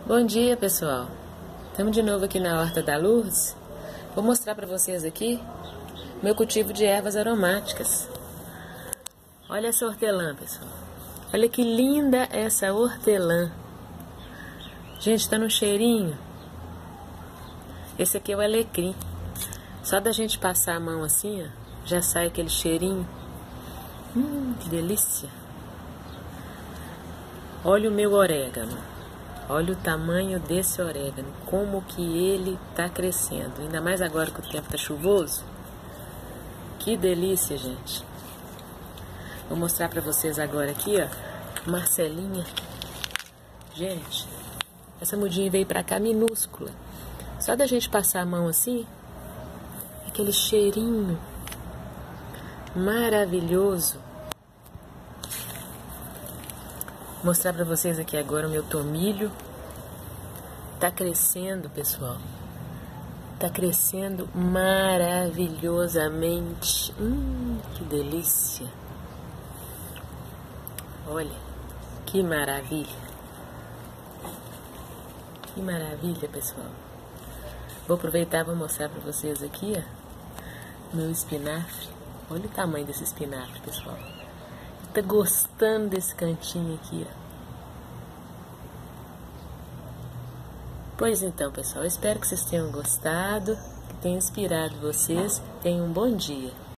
Bom dia, pessoal. Estamos de novo aqui na Horta da Lourdes. Vou mostrar para vocês aqui meu cultivo de ervas aromáticas. Olha essa hortelã, pessoal. Olha que linda essa hortelã. Gente, tá no cheirinho. Esse aqui é o alecrim. Só da gente passar a mão assim, ó, já sai aquele cheirinho. Que delícia. Olha o meu orégano. Olha o tamanho desse orégano, como que ele tá crescendo. Ainda mais agora que o tempo tá chuvoso. Que delícia, gente. Vou mostrar pra vocês agora aqui, ó, Marcelinha. Gente, essa mudinha veio pra cá minúscula. Só da gente passar a mão assim, aquele cheirinho maravilhoso. Vou mostrar pra vocês aqui agora o meu tomilho. Tá crescendo, pessoal. Tá crescendo maravilhosamente. Que delícia. Olha, que maravilha. Que maravilha, pessoal. Vou aproveitar e vou mostrar pra vocês aqui, ó, meu espinafre. Olha o tamanho desse espinafre, pessoal. Tá gostando desse cantinho aqui, ó. Pois então, pessoal, eu espero que vocês tenham gostado, que tenha inspirado vocês. Tenham um bom dia.